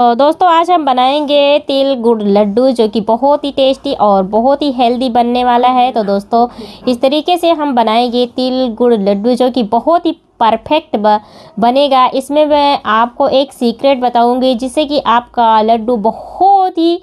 तो दोस्तों आज हम बनाएंगे तिल गुड़ लड्डू, जो कि बहुत ही टेस्टी और बहुत ही हेल्दी बनने वाला है। तो दोस्तों इस तरीके से हम बनाएंगे तिल गुड़ लड्डू, जो कि बहुत ही परफेक्ट बनेगा। इसमें मैं आपको एक सीक्रेट बताऊंगी, जिससे कि आपका लड्डू बहुत ही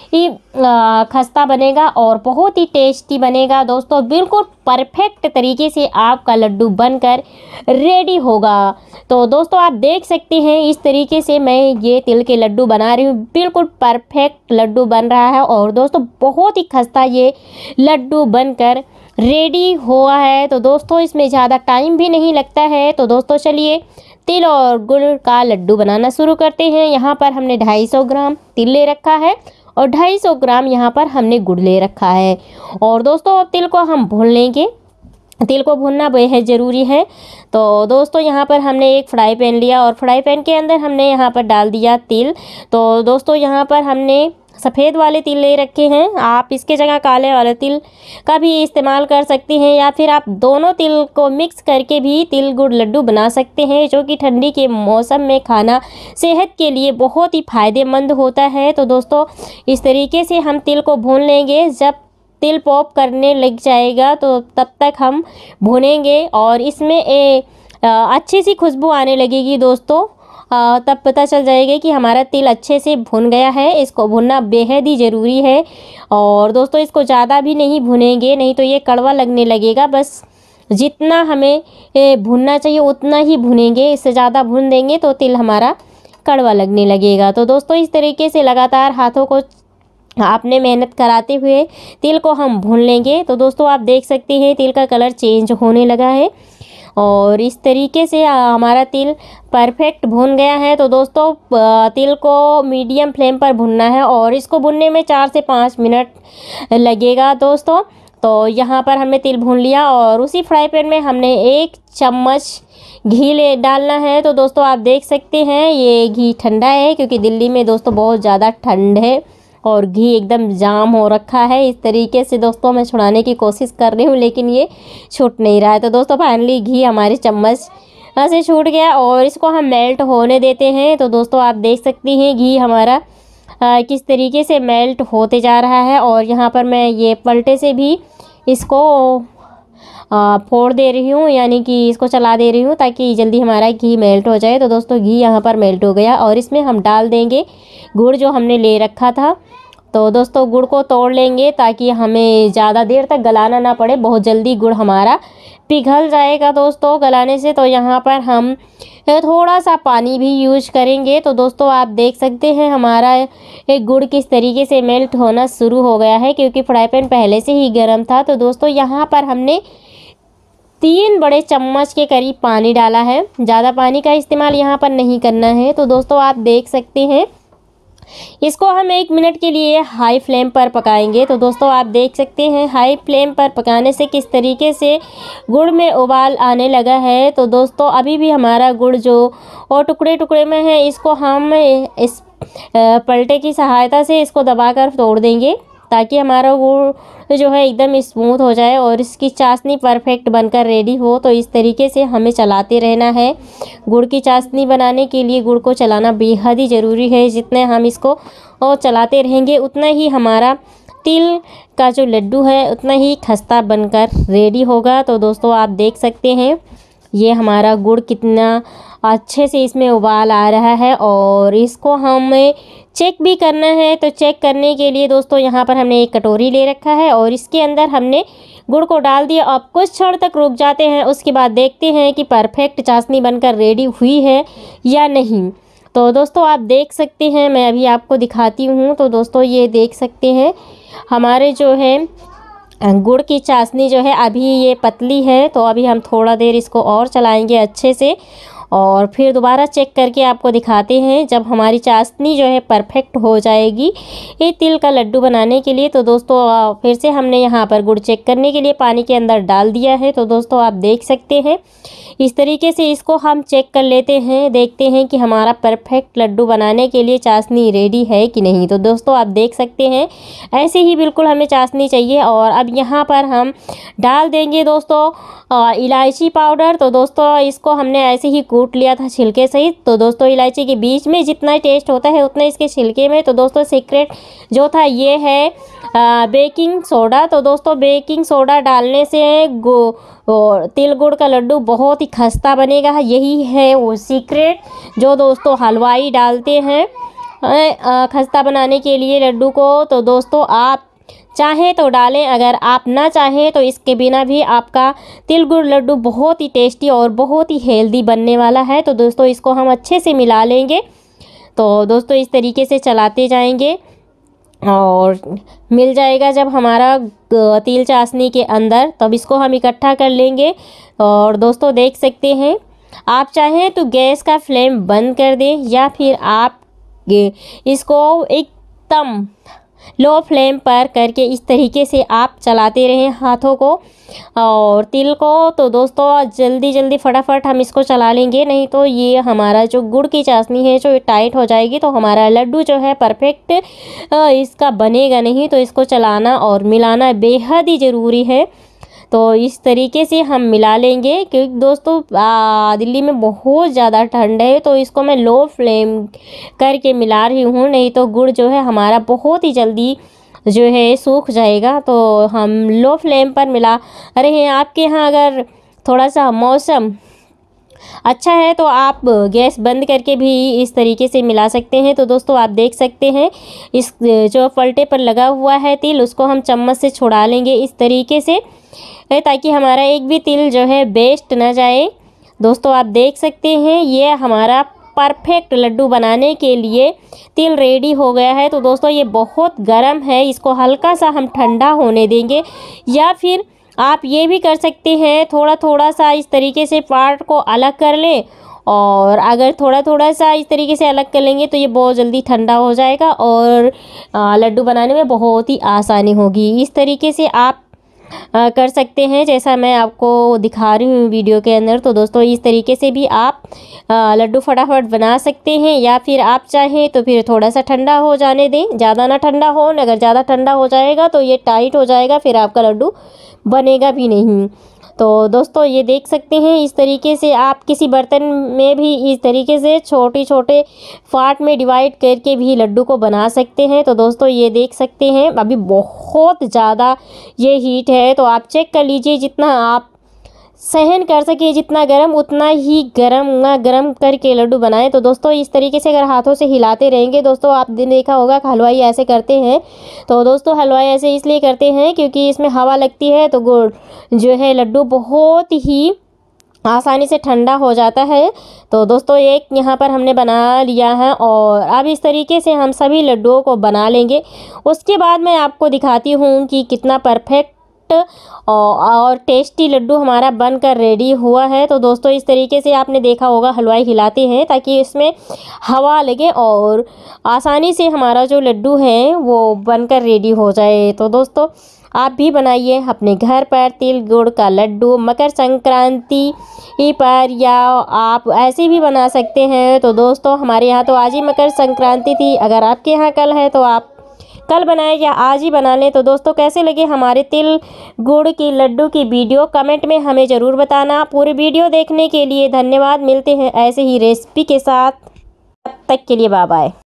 खस्ता बनेगा और बहुत ही टेस्टी बनेगा। दोस्तों बिल्कुल परफेक्ट तरीके से आपका लड्डू बनकर रेडी होगा। तो दोस्तों आप देख सकते हैं इस तरीके से मैं ये तिल के लड्डू बना रही हूँ। बिल्कुल परफेक्ट लड्डू बन रहा है और दोस्तों बहुत ही खस्ता ये लड्डू बनकर रेडी हुआ है। तो दोस्तों इसमें ज़्यादा टाइम भी नहीं लगता है। तो दोस्तों चलिए तिल और गुड़ का लड्डू बनाना शुरू करते हैं। यहाँ पर हमने 250 ग्राम तिल ले रखा है और 250 ग्राम यहाँ पर हमने गुड़ ले रखा है। और दोस्तों अब तिल को हम भून लेंगे। तिल को भूनना बेहद ज़रूरी है। तो दोस्तों यहाँ पर हमने एक फ्राई पैन लिया और फ्राई पैन के अंदर हमने यहाँ पर डाल दिया तिल। तो दोस्तों यहाँ पर हमने सफ़ेद वाले तिल ले रखे हैं। आप इसके जगह काले वाले तिल का भी इस्तेमाल कर सकते हैं, या फिर आप दोनों तिल को मिक्स करके भी तिल गुड़ लड्डू बना सकते हैं, जो कि ठंडी के मौसम में खाना सेहत के लिए बहुत ही फ़ायदेमंद होता है। तो दोस्तों इस तरीके से हम तिल को भून लेंगे। जब तिल पॉप करने लग जाएगा तो तब तक हम भूनेंगे और इसमें अच्छी सी खुशबू आने लगेगी। दोस्तों तब पता चल जाएगा कि हमारा तिल अच्छे से भुन गया है। इसको भुनना बेहद ही ज़रूरी है। और दोस्तों इसको ज़्यादा भी नहीं भुनेंगे, नहीं तो ये कड़वा लगने लगेगा। बस जितना हमें भुनना चाहिए उतना ही भुनेंगे। इससे ज़्यादा भुन देंगे तो तिल हमारा कड़वा लगने लगेगा। तो दोस्तों इस तरीके से लगातार हाथों को आपने मेहनत कराते हुए तिल को हम भून लेंगे। तो दोस्तों आप देख सकते हैं तिल का कलर चेंज होने लगा है और इस तरीके से हमारा तिल परफेक्ट भून गया है। तो दोस्तों तिल को मीडियम फ्लेम पर भुनना है और इसको भुनने में 4 से 5 मिनट लगेगा। दोस्तों तो यहाँ पर हमने तिल भून लिया और उसी फ्राई पैन में हमने 1 चम्मच घी डालना है। तो दोस्तों आप देख सकते हैं ये घी ठंडा है, क्योंकि दिल्ली में दोस्तों बहुत ज़्यादा ठंड है और घी एकदम जाम हो रखा है। इस तरीके से दोस्तों मैं छुड़ाने की कोशिश कर रही हूँ, लेकिन ये छूट नहीं रहा है। तो दोस्तों फाइनली घी हमारे चम्मच से छूट गया और इसको हम मेल्ट होने देते हैं। तो दोस्तों आप देख सकती हैं घी हमारा किस तरीके से मेल्ट होते जा रहा है। और यहाँ पर मैं ये पलटे से भी इसको फोड़ दे रही हूँ, यानी कि इसको चला दे रही हूँ ताकि जल्दी हमारा घी मेल्ट हो जाए। तो दोस्तों घी यहाँ पर मेल्ट हो गया और इसमें हम डाल देंगे गुड़ जो हमने ले रखा था। तो दोस्तों गुड़ को तोड़ लेंगे ताकि हमें ज़्यादा देर तक गलाना ना पड़े, बहुत जल्दी गुड़ हमारा पिघल जाएगा दोस्तों गलाने से। तो यहाँ पर हम थोड़ा सा पानी भी यूज करेंगे। तो दोस्तों आप देख सकते हैं हमारा एक गुड़ किस तरीके से मेल्ट होना शुरू हो गया है, क्योंकि फ्राई पैन पहले से ही गर्म था। तो दोस्तों यहाँ पर हमने 3 बड़े चम्मच के करीब पानी डाला है। ज़्यादा पानी का इस्तेमाल यहाँ पर नहीं करना है। तो दोस्तों आप देख सकते हैं इसको हम 1 मिनट के लिए हाई फ्लेम पर पकाएंगे। तो दोस्तों आप देख सकते हैं हाई फ्लेम पर पकाने से किस तरीके से गुड़ में उबाल आने लगा है। तो दोस्तों अभी भी हमारा गुड़ जो और टुकड़े टुकड़े में है, इसको हम इस पलटे की सहायता से इसको दबाकर तोड़ देंगे ताकि हमारा गुड़ जो है एकदम स्मूथ हो जाए और इसकी चाशनी परफेक्ट बनकर रेडी हो। तो इस तरीके से हमें चलाते रहना है। गुड़ की चाशनी बनाने के लिए गुड़ को चलाना बेहद ही ज़रूरी है। जितने हम इसको चलाते रहेंगे उतना ही हमारा तिल का जो लड्डू है उतना ही खस्ता बनकर रेडी होगा। तो दोस्तों आप देख सकते हैं ये हमारा गुड़ कितना अच्छे से इसमें उबाल आ रहा है और इसको हमें चेक भी करना है। तो चेक करने के लिए दोस्तों यहाँ पर हमने एक कटोरी ले रखा है और इसके अंदर हमने गुड़ को डाल दिया। अब कुछ क्षण तक रुक जाते हैं, उसके बाद देखते हैं कि परफेक्ट चाशनी बनकर रेडी हुई है या नहीं। तो दोस्तों आप देख सकते हैं, मैं अभी आपको दिखाती हूँ। तो दोस्तों ये देख सकते हैं हमारे जो है गुड़ की चाशनी जो है अभी ये पतली है। तो अभी हम थोड़ा देर इसको और चलाएंगे अच्छे से और फिर दोबारा चेक करके आपको दिखाते हैं जब हमारी चाशनी जो है परफेक्ट हो जाएगी ये तिल का लड्डू बनाने के लिए। तो दोस्तों फिर से हमने यहाँ पर गुड़ चेक करने के लिए पानी के अंदर डाल दिया है। तो दोस्तों आप देख सकते हैं इस तरीके से इसको हम चेक कर लेते हैं, देखते हैं कि हमारा परफेक्ट लड्डू बनाने के लिए चाशनी रेडी है कि नहीं। तो दोस्तों आप देख सकते हैं ऐसे ही बिल्कुल हमें चाशनी चाहिए। और अब यहाँ पर हम डाल देंगे दोस्तों इलायची पाउडर। तो दोस्तों इसको हमने ऐसे ही कूट लिया था छिलके सहित। तो दोस्तों इलायची के बीच में जितना टेस्ट होता है उतना इसके छिलके में। तो दोस्तों सीक्रेट जो था ये है बेकिंग सोडा। तो दोस्तों बेकिंग सोडा डालने से तिल गुड़ का लड्डू बहुत ही खस्ता बनेगा। यही है वो सीक्रेट जो दोस्तों हलवाई डालते हैं खस्ता बनाने के लिए लड्डू को। तो दोस्तों आप चाहें तो डालें, अगर आप ना चाहें तो इसके बिना भी आपका तिल गुड़ लड्डू बहुत ही टेस्टी और बहुत ही हेल्दी बनने वाला है। तो दोस्तों इसको हम अच्छे से मिला लेंगे। तो दोस्तों इस तरीके से चलाते जाएंगे और मिल जाएगा जब हमारा तिल चाशनी के अंदर, तब इसको हम इकट्ठा कर लेंगे। और दोस्तों देख सकते हैं, आप चाहें तो गैस का फ्लेम बंद कर दें या फिर आप इसको एकदम लो फ्लेम पर करके इस तरीके से आप चलाते रहें हाथों को और तिल को। तो दोस्तों जल्दी जल्दी फटाफट हम इसको चला लेंगे, नहीं तो ये हमारा जो गुड़ की चाशनी है जो टाइट हो जाएगी, तो हमारा लड्डू जो है परफेक्ट इसका बनेगा नहीं। तो इसको चलाना और मिलाना बेहद ही ज़रूरी है। तो इस तरीके से हम मिला लेंगे, क्योंकि दोस्तों दिल्ली में बहुत ज़्यादा ठंड है, तो इसको मैं लो फ्लेम करके मिला रही हूँ, नहीं तो गुड़ जो है हमारा बहुत ही जल्दी जो है सूख जाएगा। तो हम लो फ्लेम पर मिला रहे हैं। आपके यहाँ अगर थोड़ा सा मौसम अच्छा है तो आप गैस बंद करके भी इस तरीके से मिला सकते हैं। तो दोस्तों आप देख सकते हैं, इस जो पलटे पर लगा हुआ है तिल, उसको हम चम्मच से छुड़ा लेंगे इस तरीके से, ताकि हमारा एक भी तिल जो है वेस्ट ना जाए। दोस्तों आप देख सकते हैं, ये हमारा परफेक्ट लड्डू बनाने के लिए तिल रेडी हो गया है। तो दोस्तों ये बहुत गर्म है, इसको हल्का सा हम ठंडा होने देंगे, या फिर आप ये भी कर सकते हैं थोड़ा थोड़ा सा इस तरीके से पार्ट को अलग कर लें। और अगर थोड़ा थोड़ा सा इस तरीके से अलग कर लेंगे तो ये बहुत जल्दी ठंडा हो जाएगा और लड्डू बनाने में बहुत ही आसानी होगी। इस तरीके से आप कर सकते हैं जैसा मैं आपको दिखा रही हूँ वीडियो के अंदर। तो दोस्तों इस तरीके से भी आप लड्डू फटाफट बना सकते हैं, या फिर आप चाहें तो फिर थोड़ा सा ठंडा हो जाने दें, ज़्यादा ना ठंडा हो। अगर ज़्यादा ठंडा हो जाएगा तो ये टाइट हो जाएगा, फिर आपका लड्डू बनेगा भी नहीं। तो दोस्तों ये देख सकते हैं, इस तरीके से आप किसी बर्तन में भी इस तरीके से छोटे छोटे पार्ट में डिवाइड करके भी लड्डू को बना सकते हैं। तो दोस्तों ये देख सकते हैं, अभी बहुत ज़्यादा ये हीट है, तो आप चेक कर लीजिए जितना आप सहन कर सके, जितना गर्म उतना ही गर्म करके लड्डू बनाएं। तो दोस्तों इस तरीके से अगर हाथों से हिलाते रहेंगे, दोस्तों आपने देखा होगा कि हलवाई ऐसे करते हैं। तो दोस्तों हलवाई ऐसे इसलिए करते हैं क्योंकि इसमें हवा लगती है, तो गुड़ जो है लड्डू बहुत ही आसानी से ठंडा हो जाता है। तो दोस्तों एक यहाँ पर हमने बना लिया है, और अब इस तरीके से हम सभी लड्डुओं को बना लेंगे। उसके बाद मैं आपको दिखाती हूँ कि कितना परफेक्ट और टेस्टी लड्डू हमारा बनकर रेडी हुआ है। तो दोस्तों इस तरीके से आपने देखा होगा हलवाई हिलाते हैं ताकि इसमें हवा लगे और आसानी से हमारा जो लड्डू है वो बनकर रेडी हो जाए। तो दोस्तों आप भी बनाइए अपने घर पर तिल गुड़ का लड्डू मकर संक्रांति पर, या आप ऐसे भी बना सकते हैं। तो दोस्तों हमारे यहाँ तो आज ही मकर संक्रांति थी, अगर आपके यहाँ कल है तो आप कल बनाएं या आज ही बना लें। तो दोस्तों कैसे लगे हमारे तिल गुड़ की लड्डू की वीडियो, कमेंट में हमें ज़रूर बताना। पूरी वीडियो देखने के लिए धन्यवाद। मिलते हैं ऐसे ही रेसिपी के साथ, तब तक के लिए बाय बाय।